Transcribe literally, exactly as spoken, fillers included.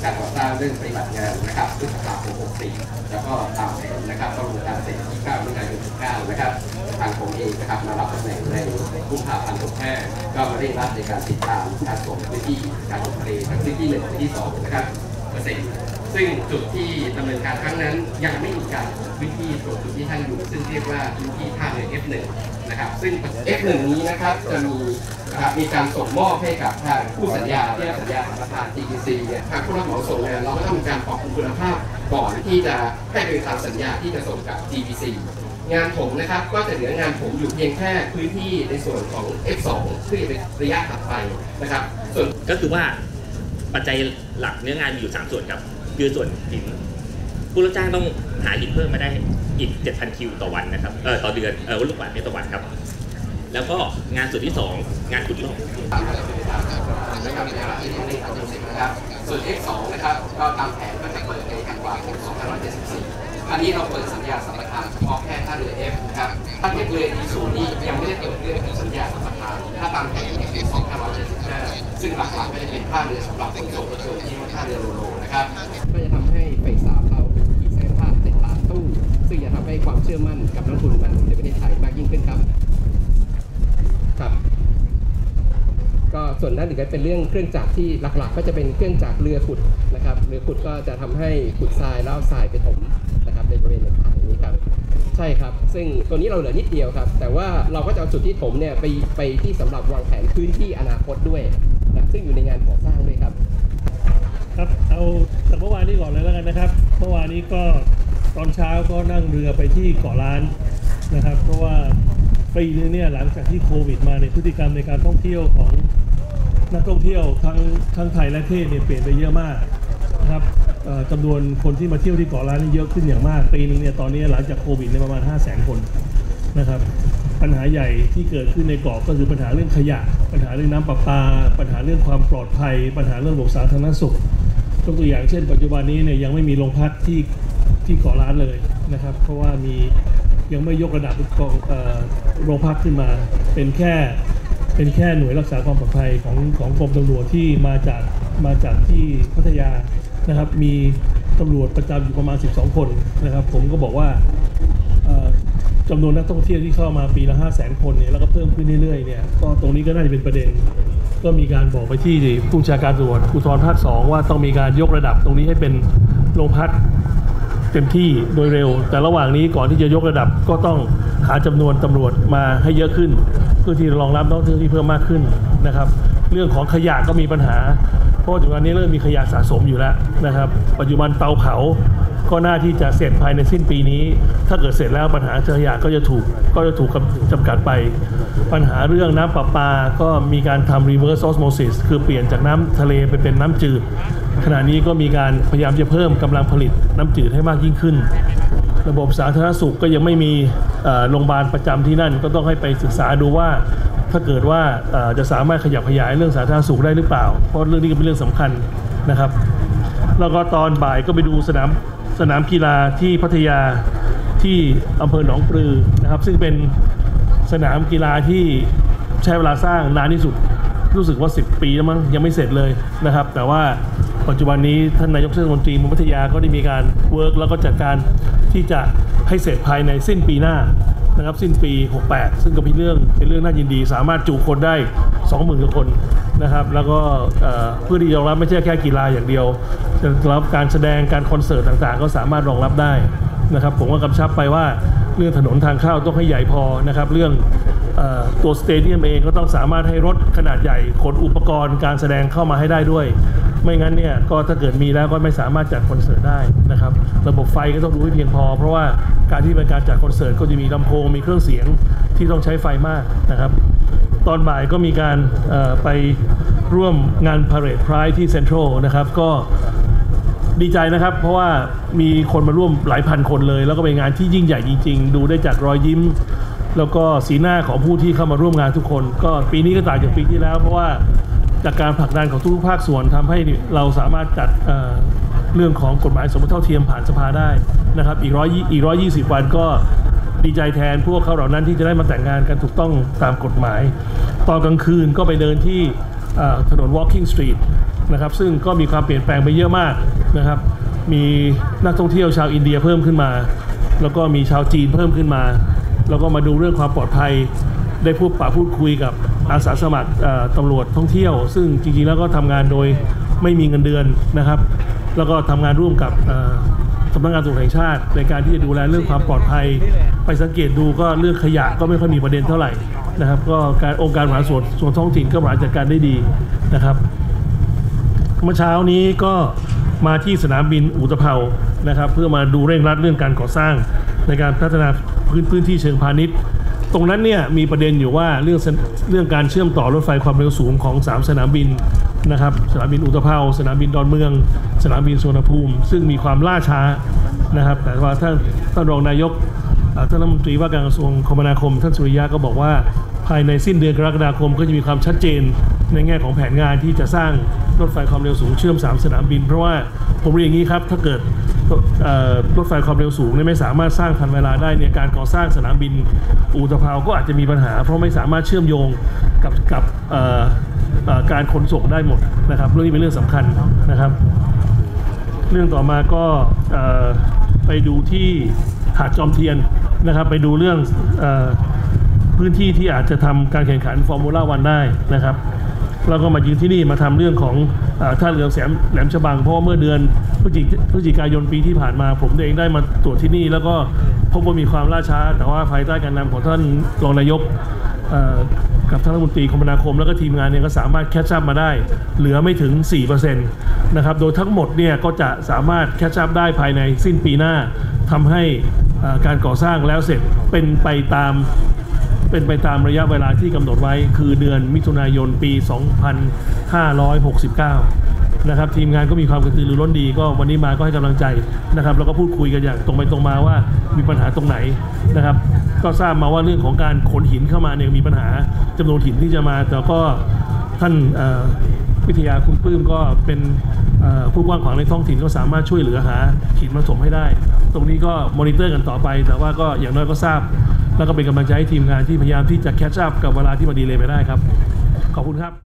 การก่อสร้างเรื่องปฏิบัติงานนะครับพฤษภาคมหกสี่แล้วก็ตามแผนนะครับต้องมีการเสร็จที่เก้ามิถุนายนหกเก้านะครับทางผมเองนะครับมารับตำแหน่งในกุมภาพันธ์หกห้าก็มาเร่งรัดในการติดตามการส่งพื้นที่การลงทะเลทั้งพื้นที่หนึ่งและที่สองนะครับเปอร์เซ็นต์ซึ่งจุดที่ดำเนินการครั้งนั้นยังไม่มีการพื้นที่ตรงจุดที่ท่านอยู่ซึ่งเรียกว่าพื้นที่ท่าเรือ เอฟ หนึ่ง นะครับซึ่ง เอฟ หนึ่ง นี้นะครับจะมีนะครับมีการส่งมอบให้กับทางผู้สัญญาที่สัญญาสัมปทาน ที พี ซี เนี่ยทางผู้รับเหมาส่งงานเราก็ต้องมีการปรับปรุงคุณภาพก่อนที่จะให้เป็นตามสัญญาที่จะส่งกับ ที พี ซี งานผมนะครับก็จะเหลืองานผมอยู่เพียงแค่พื้นที่ในส่วนของ เอฟ สอง ที่เป็นระยะถัดไปนะครับส่วนก็คือว่าปัจจัยหลักเนื้องานมีอยู่สามส่วนครับคือส่วนหินผู้รับจ้างต้องหาหินเพิ่มมาได้อีก เจ็ดพัน คิวต่อวันนะครับเออต่อเดือนเออลูกบาศก์เมตรต่อวันครับแล้วก็งานส่วนที่สองงานขุดลอกนะครับส่วน เอฟ สอง นะครับก็ตามแผนก็จะเปิดในธันวาคมสองพันห้าร้อยเจ็ดสิบสี่อันนี้เราเปิดสัญญาสัมปทานเฉพาะแค่ท่าเรือ F นะครับท่าเรือ อี ศูนย์ นี้ยังไม่ได้เปิดเรื่องของสัญญาสัมปทานถ้าตามแผนในปีสองพันห้าร้อยเจ็ดสิบห้าซึ่งหลักๆก็จะเป็นท่าเรือสำหรับขนส่งรถยนต์ที่ว่าท่าเรือโลโลนะครับก็จะทำให้เฟสสามเราเป็นอีกศักยภาพติดล้านตู้ซึ่งจะทำให้ความเชื่อมั่นกับนักลงทุนมาในประเทศไทยมากยิ่งขึ้นครับครับก็ส่วนด้านอื่นก็เป็นเรื่องเครื่องจักรที่หลักๆก็จะเป็นเครื่องจักรเรือขุดนะครับเรือขุดก็จะทำให้ขุดทรายแล้วเอาทรายไปถมนะครับในบริเวณต่างๆนี้ครับใช่ครับซึ่งตัวนี้เราเหลือนิดเดียวครับแต่ว่าเราก็จะเอาจุดที่ถมเนี่ยไปไปที่สำหรับวางแผนพื้นที่อนาคตด้วยนะซึ่งอยู่ในงานก่อสร้างด้วยครับครับเอาแต่เมื่อวานนี้ก่อนเลยแล้วกันนะครับเมื่อวานนี้ก็ตอนเช้าก็นั่งเรือไปที่เกาะล้านนะครับเพราะว่าปีนึงเนี่ยหลังจากที่โควิดมาในพฤติกรรมในการท่องเที่ยวของนักท่องเที่ยวทั้งทั้งไทยและเทศเนี่ยเปลี่ยนไปเยอะมากนะครับจำนวนคนที่มาเที่ยวที่เกาะล้านนี่เยอะขึ้นอย่างมากปีนึงเนี่ยตอนนี้หลังจากโควิดเนี่ยประมาณ ห้าแสน คนนะครับปัญหาใหญ่ที่เกิดขึ้นในเกาะก็คือปัญหาเรื่องขยะปัญหาเรื่องน้ำประปาปัญหาเรื่องความปลอดภัยปัญหาเรื่องระบบสาธารณสุขยกตัวอย่างเช่นปัจจุบันนี้เนี่ยยังไม่มีโรงพักที่ที่เกาะล้านเลยนะครับเพราะว่ามียังไม่ยกระดับโรงพักขึ้นมาเป็นแค่เป็นแค่หน่วยรักษาความปลอดภัยของของกรมตำรวจที่มาจากมาจากที่พัทยานะครับมีตำรวจประจำอยู่ประมาณสิบสองคนนะครับผมก็บอกว่าจำนวนนักท่องเที่ยวที่เข้ามาปีละห้าแสนคนเนี่ยแล้วก็เพิ่มขึ้นเรื่อยๆเนี่ยก็ตรงนี้ก็น่าจะเป็นประเด็นก็มีการบอกไปที่ผู้บัญชาการตำรวจภูธรภาคสองว่าต้องมีการยกระดับตรงนี้ให้เป็นโรงพักเต็มที่โดยเร็วแต่ระหว่างนี้ก่อนที่จะยกระดับก็ต้องหาจำนวนตำรวจมาให้เยอะขึ้นเพื่อที่จะรองรับนักท่องเที่ยวที่เพิ่มมากขึ้นนะครับเรื่องของขยะก็มีปัญหาเพราะปัจจุบันนี้เริ่มมีขยะสะสมอยู่แล้วนะครับปัจจุบันเตาเผาก็น่าที่จะเสร็จภายในสิ้นปีนี้ถ้าเกิดเสร็จแล้วปัญหาขยะก็จะถูกก็จะถูกจำกัดไปปัญหาเรื่องน้ำประปาก็มีการทำ reverse osmosis คือเปลี่ยนจากน้ำทะเลไปเป็นน้ำจืดขณะนี้ก็มีการพยายามจะเพิ่มกำลังผลิตน้ำจืดให้มากยิ่งขึ้นระบบสาธารณสุขก็ยังไม่มีโรงพยาบาลประจำที่นั่นก็ต้องให้ไปศึกษาดูว่าถ้าเกิดว่าจะสามารถขยับขยายเรื่องสาธารณสุขได้หรือเปล่าเพราะเรื่องนี้ก็เป็นเรื่องสำคัญนะครับแล้วก็ตอนบ่ายก็ไปดูสนามสนามกีฬาที่พัทยาที่อำเภอหนองปลือนะครับซึ่งเป็นสนามกีฬาที่ใช้เวลาสร้างนานที่สุดรู้สึกว่าสิบปีแล้วมั้งยังไม่เสร็จเลยนะครับแต่ว่าปัจจุบันนี้ท่านนายกเทศมนตรีเมืองพัทยาก็ได้มีการเวิร์กแล้วก็จัดการที่จะให้เสร็จภายในสิ้นปีหน้านะครับสิ้นปีหกแปดซึ่งก็เป็นเรื่องเป็นเรื่องน่ายินดีสามารถจุคนได้ สองหมื่น กว่าคนนะครับแล้วก็เพื่อที่จะรองรับไม่ใช่แค่กีฬาอย่างเดียวจะรับการแสดงการคอนเสิร์ตต่างๆก็สามารถรองรับได้นะครับผมก็กำชับไปว่าเรื่องถนนทางเข้าต้องให้ใหญ่พอนะครับเรื่องตัวสเตเดียมเองก็ต้องสามารถให้รถขนาดใหญ่ขนอุปกรณ์การแสดงเข้ามาให้ได้ด้วยไม่งั้นเนี่ยก็ถ้าเกิดมีแล้วก็ไม่สามารถจัดคอนเสิร์ตได้นะครับระบบไฟก็ต้องดูให้เพียงพอเพราะว่าการที่เป็นการจัดคอนเสิร์ตก็จะมีลำโพงมีเครื่องเสียงที่ต้องใช้ไฟมากนะครับตอนบ่ายก็มีการไปร่วมงานพาเหรดไพร์ที่เซ็นทรัลนะครับก็ดีใจนะครับเพราะว่ามีคนมาร่วมหลายพันคนเลยแล้วก็เป็นงานที่ยิ่งใหญ่จริงๆดูได้จากรอยยิ้มแล้วก็สีหน้าของผู้ที่เข้ามาร่วมงานทุกคนก็ปีนี้ก็ต่างจากปีที่แล้วเพราะว่าจากการผลักดันของทุกภาคส่วนทำให้เราสามารถจัด เอ่อ เรื่องของกฎหมายสมรสเท่าเทียมผ่านสภาได้นะครับอีกร้อยอีกร้อยยี่สิบวันก็ดีใจแทนพวกเขาเหล่านั้นที่จะได้มาแต่งงานกันถูกต้องตามกฎหมายตอนกลางคืนก็ไปเดินที่ถนน Walking Street นะครับซึ่งก็มีความเปลี่ยนแปลงไปเยอะมากนะครับมีนักท่องเที่ยวชาวอินเดียเพิ่มขึ้นมาแล้วก็มีชาวจีนเพิ่มขึ้นมาแล้วก็มาดูเรื่องความปลอดภัยได้พูดปะพูดคุยกับอาสาสมัครตำรวจท่องเที่ยวซึ่งจริงๆแล้วก็ทำงานโดยไม่มีเงินเดือนนะครับแล้วก็ทำงานร่วมกับสำนักงานตำรวจแห่งชาติในการที่จะดูแลเรื่องความปลอดภัยไปสังเกตดูก็เรื่องขยะก็ไม่ค่อยมีประเด็นเท่าไหร่นะครับก็การองค์การบริหารส่วนส่วนท้องถิ่นก็บริหารจัดการได้ดีนะครับเมื่อเช้านี้ก็มาที่สนามบินอุตภเปานะครับเพื่อมาดูเร่งรัดเรื่องการก่อสร้างในการพัฒนาพื้นพื้นที่เชิงพาณิชย์ตรงนั้นเนี่ยมีประเด็นอยู่ว่าเรื่องเรื่องการเชื่อมต่อรถไฟความเร็วสูงของสามสนามบินนะครับสนามบินอุตภเปาสนามบินดอนเมืองสนามบินสุวรรณภูมิซึ่งมีความล่าช้านะครับแต่ว่าท่านท่านรองนายกท่านรัฐมนตรีว่าการกระทรวงคมนาคมท่านสุริยะก็บอกว่าภายในสิ้นเดือนกรกฎาคมก็จะมีความชัดเจนในแง่ของแผนงานที่จะสร้างรถไฟความเร็วสูงเชื่อมสามสนามบินเพราะว่าผมเรียนอย่างนี้ครับถ้าเกิดรถไฟความเร็วสูงไม่สามารถสร้างทันเวลาได้เนี่ยการก่อสร้างสนามบินอุตภเปาก็อาจจะมีปัญหาเพราะไม่สามารถเชื่อมโยงกับกับการขนส่งได้หมดนะครับเรื่องนี้เป็นเรื่องสำคัญนะครับเรื่องต่อมาก็ไปดูที่หาดจอมเทียนนะครับไปดูเรื่องพื้นที่ที่อาจจะทำการแข่งขันฟอร์มูล่าวันได้นะครับแล้วก็มายืนที่นี่มาทำเรื่องของท่าเรือแสมแหลมฉบังเพราะว่าเมื่อเดือนพฤศจิกายนปีที่ผ่านมาผมเองได้มาตรวจที่นี่แล้วก็พบว่ามีความล่าช้าแต่ว่าภายใต้การนำของท่านรองนายกกับท่านรัฐมนตรีคมนาคมแล้วก็ทีมงานเนี่ยก็สามารถแคชชัพมาได้เหลือไม่ถึง สี่เปอร์เซ็นต์ นะครับโดยทั้งหมดเนี่ยก็จะสามารถแคชชัพได้ภายในสิ้นปีหน้าทำให้การก่อสร้างแล้วเสร็จเป็นไปตามเป็นไปตามระยะเวลาที่กำหนดไว้คือเดือนมิถุนายนปี สองพันห้าร้อยหกสิบเก้า นะครับทีมงานก็มีความกระตือรือร้นดีก็วันนี้มาก็ให้กำลังใจนะครับแล้วก็พูดคุยกันอย่างตรงไปตรงมาว่ามีปัญหาตรงไหนนะครับก็ทราบมาว่าเรื่องของการขนหินเข้ามาเนี่ยมีปัญหาจำนวนหินที่จะมาแต่ก็ท่านวิทยาคุณปลื้มก็เป็นผู้กว้างขวางในท้องถิ่นก็สามารถช่วยเหลือหาหินมาส่งให้ได้ตรงนี้ก็มอนิเตอร์กันต่อไปแต่ว่าก็อย่างน้อยก็ทราบแล้วก็เป็นกำลังใจให้ทีมงานที่พยายามที่จะแคชอัพกับเวลาที่มันดีเลย์ไปได้ครับขอบคุณครับ